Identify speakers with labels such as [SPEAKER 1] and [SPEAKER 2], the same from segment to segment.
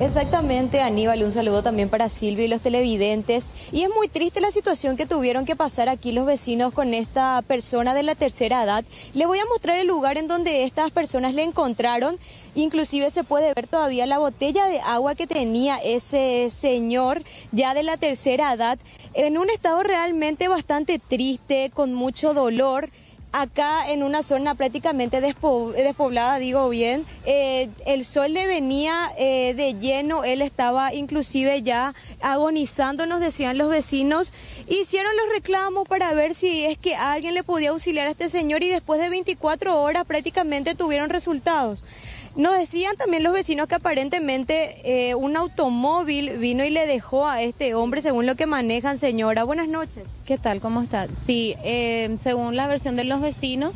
[SPEAKER 1] Exactamente, Aníbal, un saludo también para Silvia y los televidentes. Y es muy triste la situación que tuvieron que pasar aquí los vecinos con esta persona de la tercera edad. Les voy a mostrar el lugar en donde estas personas le encontraron. Inclusive se puede ver todavía la botella de agua que tenía ese señor ya de la tercera edad, en un estado realmente bastante triste, con mucho dolor. Acá en una zona prácticamente despoblada, digo bien, el sol le venía de lleno, él estaba inclusive ya agonizando, nos decían los vecinos. Hicieron los reclamos para ver si es que alguien le podía auxiliar a este señor y después de 24 horas prácticamente tuvieron resultados. Nos decían también los vecinos que aparentemente un automóvil vino y le dejó a este hombre, según lo que manejan. Señora, buenas noches.
[SPEAKER 2] ¿Qué tal? ¿Cómo está? Sí, según la versión de los vecinos,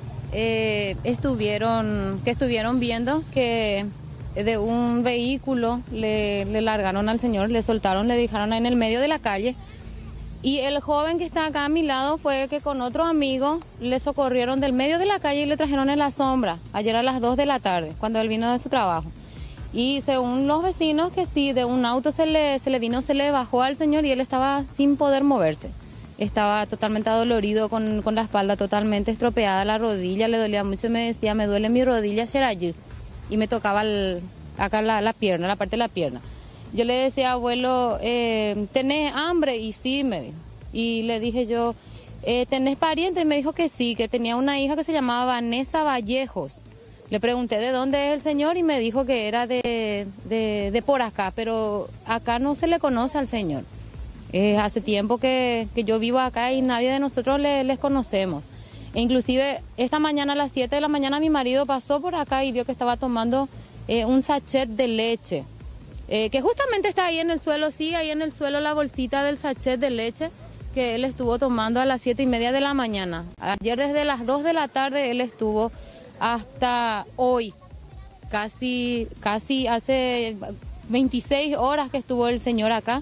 [SPEAKER 2] estuvieron viendo que de un vehículo le largaron al señor, le soltaron, le dejaron en el medio de la calle. Y el joven que está acá a mi lado fue que con otro amigo le socorrieron del medio de la calle y le trajeron en la sombra, ayer a las 2 de la tarde, cuando él vino de su trabajo. Y según los vecinos, que sí, de un auto se le bajó al señor y él estaba sin poder moverse. Estaba totalmente adolorido, con la espalda totalmente estropeada, la rodilla le dolía mucho, me decía, me duele mi rodilla, Sherayi. Y me tocaba acá la pierna, la parte de la pierna. Yo le decía, abuelo, ¿tenés hambre? Y sí, me dijo. Y le dije yo, ¿tenés pariente? Y me dijo que sí, que tenía una hija que se llamaba Vanessa Vallejos. Le pregunté de dónde es el señor y me dijo que era de por acá, pero acá no se le conoce al señor. Hace tiempo que yo vivo acá y nadie de nosotros les conocemos. E inclusive esta mañana a las 7 de la mañana mi marido pasó por acá y vio que estaba tomando un sachet de leche. Que justamente está ahí en el suelo, sí, ahí en el suelo la bolsita del sachet de leche que él estuvo tomando a las 7:30 de la mañana. Ayer desde las 2 de la tarde él estuvo hasta hoy, casi hace 26 horas que estuvo el señor acá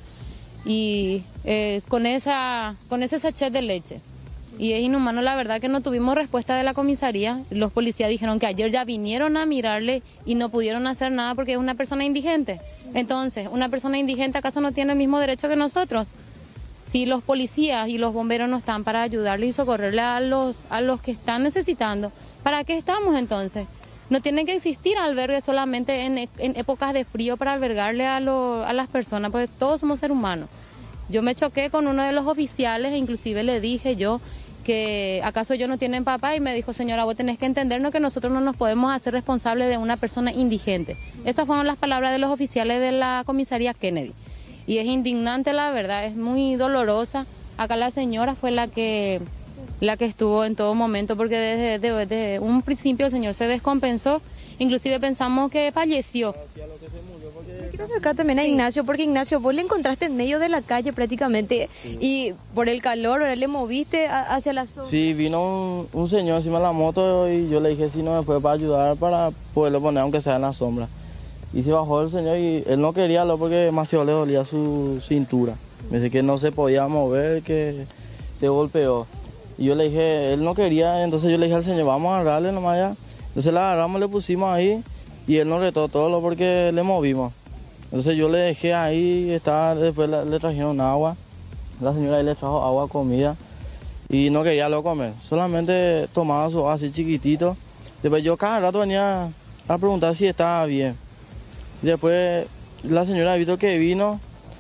[SPEAKER 2] y con ese sachet de leche. Y es inhumano, la verdad que no tuvimos respuesta de la comisaría. Los policías dijeron que ayer ya vinieron a mirarle y no pudieron hacer nada porque es una persona indigente. Entonces, ¿una persona indigente acaso no tiene el mismo derecho que nosotros? Si los policías y los bomberos no están para ayudarle y socorrerle a los que están necesitando, ¿para qué estamos entonces? No tienen que existir albergues solamente en épocas de frío para albergarle a las personas, porque todos somos seres humanos. Yo me choqué con uno de los oficiales e inclusive le dije yo que acaso ellos no tienen papá y me dijo, señora, vos tenés que entendernos que nosotros no nos podemos hacer responsables de una persona indigente. Esas fueron las palabras de los oficiales de la comisaría Kennedy. Y es indignante, la verdad, es muy dolorosa. Acá la señora fue la que estuvo en todo momento porque desde un principio el señor se descompensó. Inclusive pensamos que falleció.
[SPEAKER 1] Quiero acercar también a Ignacio, porque Ignacio, vos le encontraste en medio de la calle prácticamente, sí. Y por el calor, ¿verdad? Le moviste hacia la zona. Sí,
[SPEAKER 3] vino un señor encima de la moto y yo le dije si no me puede para ayudar para poderlo poner aunque sea en la sombra. Y se bajó el señor y él no quería porque demasiado le dolía su cintura. Me dice que no se podía mover, que se golpeó. Y yo le dije, él no quería, entonces yo le dije al señor, vamos a agarrarle nomás ya. Entonces la agarramos, le pusimos ahí y él nos retó todo porque le movimos. Entonces yo le dejé ahí, después le trajeron agua, la señora ahí le trajo agua, comida y no quería lo comer, solamente tomaba su así chiquitito. Después yo cada rato venía a preguntar si estaba bien. Después la señora visto que vino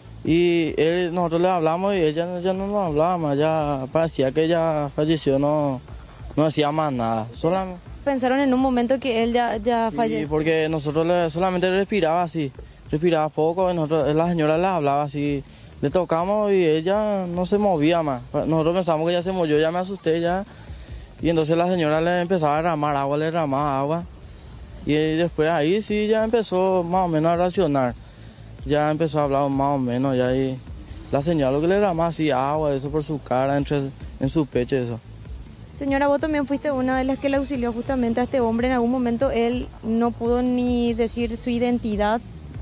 [SPEAKER 3] y nosotros le hablamos y ella ya no nos hablaba más, ya parecía que ella falleció, no hacía más nada. Solamente
[SPEAKER 1] pensaron en un momento que él ya falleció.
[SPEAKER 3] Sí, porque nosotros solamente respiraba así. Respiraba poco, y la señora le hablaba así, le tocamos y ella no se movía más. Nosotros pensamos que ya se murió, ya me asusté ya. Y entonces la señora le empezaba a derramar agua, le derramaba agua. Y después ahí sí ya empezó más o menos a reaccionar. Ya empezó a hablar más o menos, ya y la señora lo que le derramaba así agua, eso por su cara, en su pecho, eso.
[SPEAKER 1] Señora, vos también fuiste una de las que le auxilió justamente a este hombre. En algún momento él no pudo ni decir su identidad.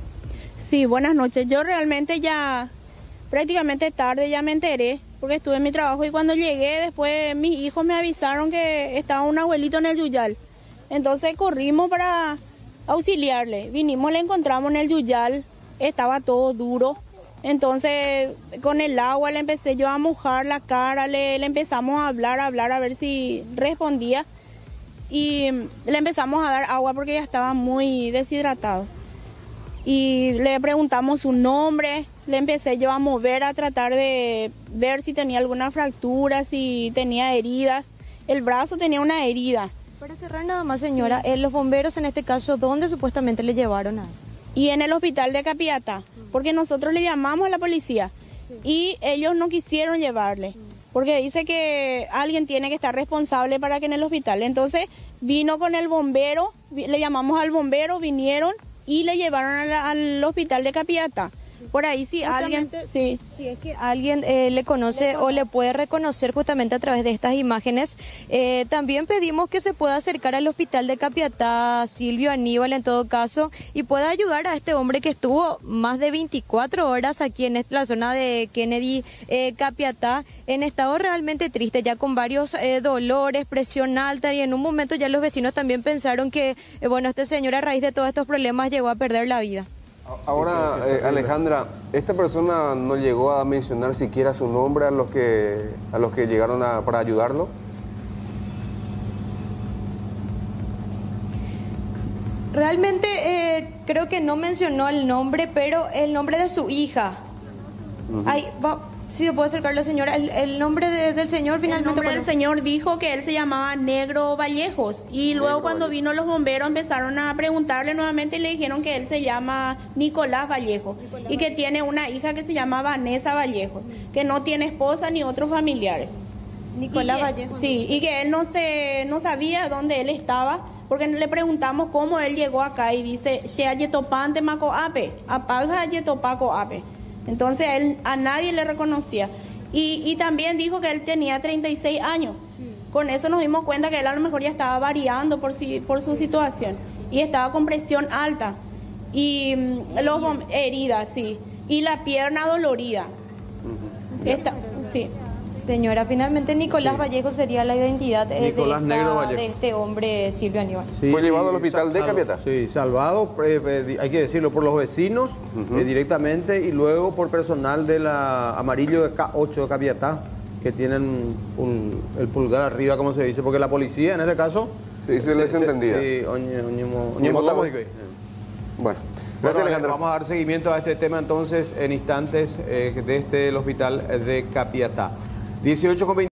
[SPEAKER 4] Sí, buenas noches. Yo realmente ya prácticamente tarde ya me enteré porque estuve en mi trabajo y cuando llegué después mis hijos me avisaron que estaba un abuelito en el Yuyal. Entonces corrimos para auxiliarle. Vinimos, le encontramos en el yuyal, estaba todo duro. Entonces, con el agua le empecé yo a mojar la cara, le empezamos a hablar a ver si respondía. Y le empezamos a dar agua porque ya estaba muy deshidratado. Y le preguntamos su nombre, le empecé yo a mover, a tratar de ver si tenía alguna fractura, si tenía heridas. El brazo tenía una herida.
[SPEAKER 1] Para cerrar nada más, señora, los bomberos en este caso, ¿dónde supuestamente le llevaron a él?
[SPEAKER 4] Y en el hospital de Capiatá, porque nosotros le llamamos a la policía y ellos no quisieron llevarle, porque dice que alguien tiene que estar responsable para que en el hospital. Entonces vino con el bombero, le llamamos al bombero, vinieron y le llevaron al hospital de Capiatá. Por ahí sí, alguien... Sí.
[SPEAKER 1] Si es que alguien le conoce o le puede reconocer justamente a través de estas imágenes, también pedimos que se pueda acercar al hospital de Capiatá, Silvio Aníbal en todo caso, y pueda ayudar a este hombre que estuvo más de 24 horas aquí en la zona de Kennedy, Capiatá, en estado realmente triste, ya con varios dolores, presión alta, y en un momento ya los vecinos también pensaron que, bueno, este señor a raíz de todos estos problemas llegó a perder la vida.
[SPEAKER 5] Ahora, Alejandra, esta persona no llegó a mencionar siquiera su nombre a los que llegaron para ayudarlo.
[SPEAKER 1] Realmente creo que no mencionó el nombre, pero el nombre de su hija. Sí, se puede acercar la señora. El nombre del señor finalmente.
[SPEAKER 4] El nombre del señor dijo que él se llamaba Negro Vallejos. Y luego cuando vino los bomberos empezaron a preguntarle nuevamente y le dijeron que él se llama Nicolás Vallejos. Y que tiene una hija que se llama Vanessa Vallejos. Que no tiene esposa ni otros familiares.
[SPEAKER 1] Nicolás Vallejos.
[SPEAKER 4] Sí, y que él no sabía dónde él estaba. Porque le preguntamos cómo él llegó acá y dice, Xeayetopante Macoape, Apalja Yetopaco Ape. Entonces él a nadie le reconocía. Y también dijo que él tenía 36 años. Con eso nos dimos cuenta que él a lo mejor ya estaba variando por su situación. Y estaba con presión alta. Y heridas, sí. Y la pierna dolorida. Sí.
[SPEAKER 1] Señora, finalmente Nicolás Vallejo sería la identidad de este hombre, Silvio Aníbal.
[SPEAKER 5] Sí, fue llevado al hospital de Capiatá.
[SPEAKER 6] Sí, salvado, hay que decirlo, por los vecinos directamente y luego por personal de la Amarillo de K8 de Capiatá, que tienen el pulgar arriba, como se dice, porque la policía en ese caso...
[SPEAKER 5] Sí, se les entendía.
[SPEAKER 6] Sí,
[SPEAKER 5] Bueno, gracias, Alejandro.
[SPEAKER 6] Vamos a dar seguimiento a este tema entonces en instantes desde el hospital de Capiatá. 18:20.